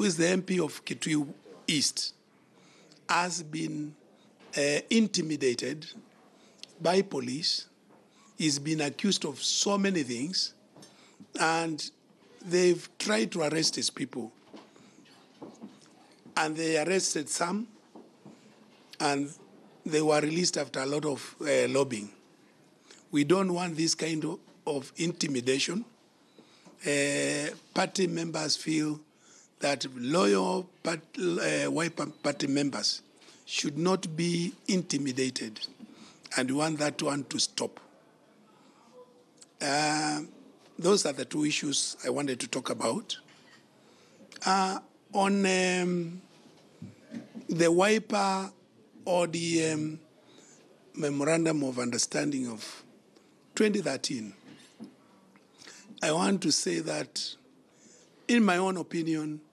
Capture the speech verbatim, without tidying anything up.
is the M P of Kitui East, has been uh, intimidated by police. He's been accused of so many things, and they've tried to arrest his people. And they arrested some, and they were released after a lot of uh, lobbying. We don't want this kind of, of intimidation. Uh, party members feel that loyal part, uh, white party members should not be intimidated, and we want that one to stop. Uh, those are the two issues I wanted to talk about. Uh, on um, the wiper or the um, Memorandum of Understanding of twenty thirteen, I want to say that, in my own opinion,